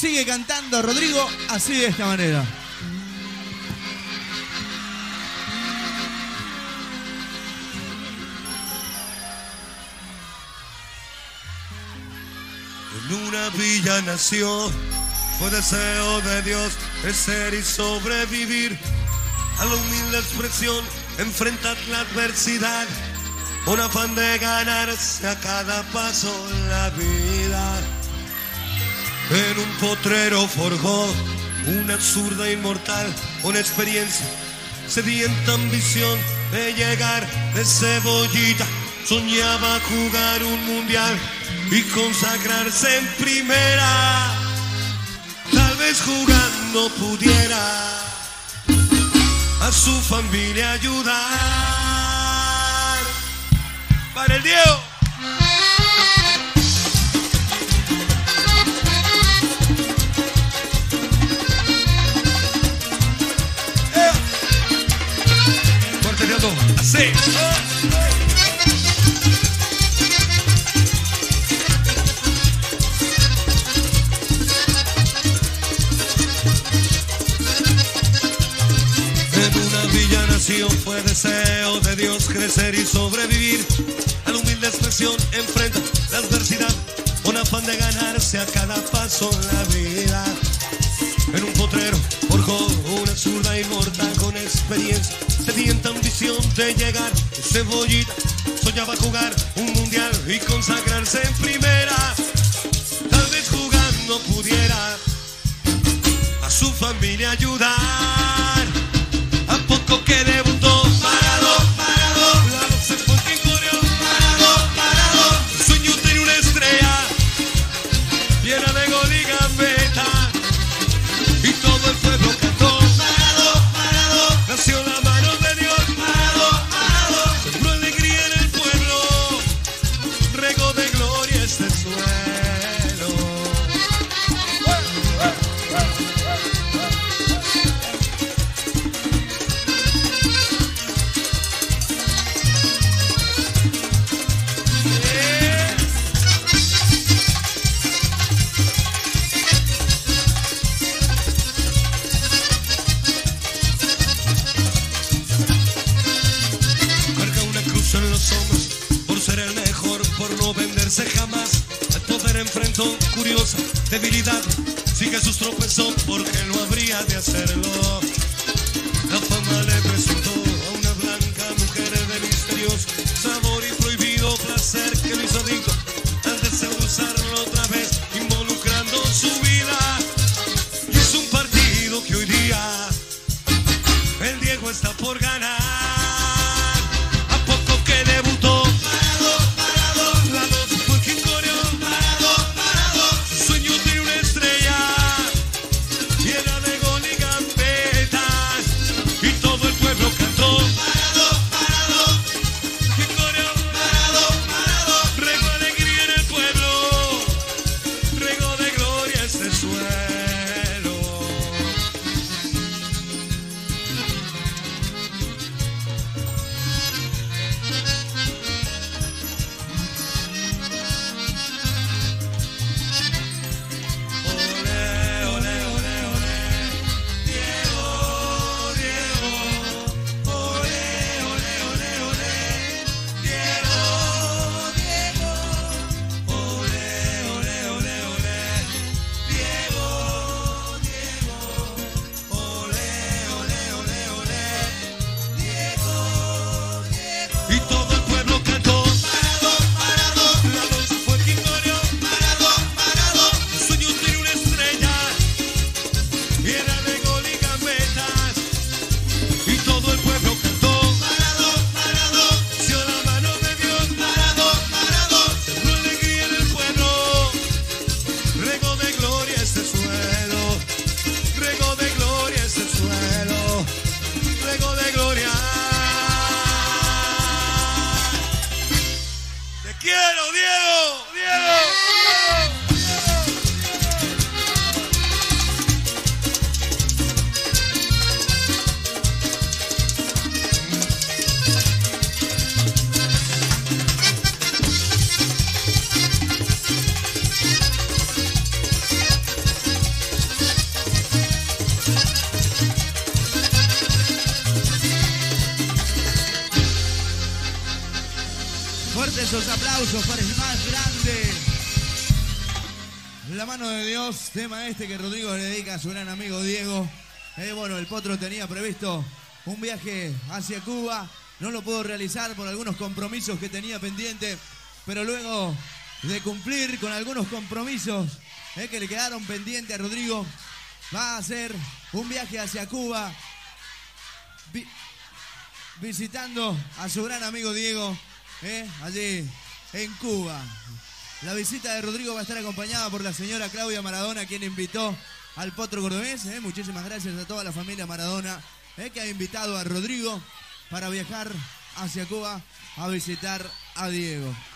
Sigue cantando Rodrigo así de esta manera. En una villa nació, fue deseo de Dios crecer y sobrevivir. A la humilde expresión, enfrentar la adversidad, con afán de ganarse a cada paso la vida. En un potrero forjó una zurda inmortal, con experiencia, sedienta ambición de llegar de cebollita. Soñaba jugar un mundial y consagrarse en primera. Tal vez jugando pudiera a su familia ayudar. Para el Diego. Cuarteteando así. Fue deseo de Dios crecer y sobrevivir. A la humilde expresión enfrenta la adversidad, con afán de ganarse a cada paso la vida. En un potrero forjó una zurda inmortal, con experiencia, sedienta ambición de llegar de cebollita. Soñaba jugar un mundial y consagrarse en primera. Tal vez jugando pudiera a su familia ayudar. A poco que debutó, parado, la voz se fue quien corrió, parado, el sueño tenía una estrella llena de gol y gambeta, y todo el pueblo cantó, parado, nació la mano de Dios, parado, sembró alegría en el pueblo, regó de gloria este suelo. Jamás al poder enfrentó curiosa debilidad. Sigue sus tropezó porque no habría de hacerlo. La fama le presentó a una blanca mujer de misterioso sabor y prohibido placer, que lo hizo adicto al deseo de usarlo otra vez, involucrando su vida. Y es un partido que hoy día el Diego está por ganar. A poco que debutó, Aplausos, aplausos para el más grande. La mano de Dios, tema este que Rodrigo le dedica a su gran amigo Diego. Bueno, el Potro tenía previsto un viaje hacia Cuba. No lo pudo realizar por algunos compromisos que tenía pendiente. Pero luego de cumplir con algunos compromisos que le quedaron pendientes a Rodrigo, va a hacer un viaje hacia Cuba. Visitando a su gran amigo Diego, allí en Cuba. La visita de Rodrigo va a estar acompañada por la señora Claudia Maradona, quien invitó al Potro Cordobés. Muchísimas gracias a toda la familia Maradona que ha invitado a Rodrigo para viajar hacia Cuba a visitar a Diego.